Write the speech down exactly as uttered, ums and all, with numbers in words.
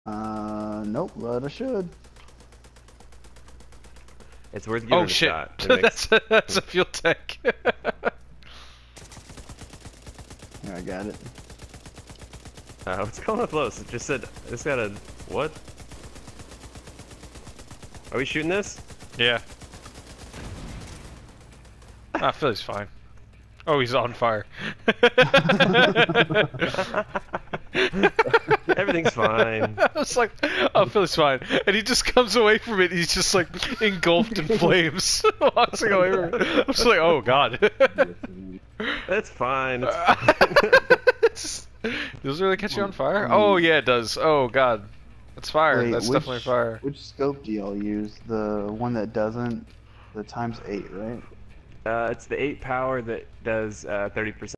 Uh, nope, but I should. It's worth giving Oh it a shit! shot. It makes- that's a, that's a fuel tank. Here, I got it. Uh, what's going on close? It just said, it's got a, what? Are we shooting this? Yeah. Ah, Philly's fine. Oh, he's on fire. Everything's fine. I was like, oh, Philly's fine. And he just comes away from it, he's just like engulfed in flames. Walking away from it. I'm just like, oh god. That's fine. It's fine. Just, does it really catch you on fire? Oh yeah, it does. Oh god. That's fire. Wait, That's which, definitely fire. Which scope do y'all use? The one that doesn't, the times eight, right? Uh, it's the eight power that does uh, thirty percent.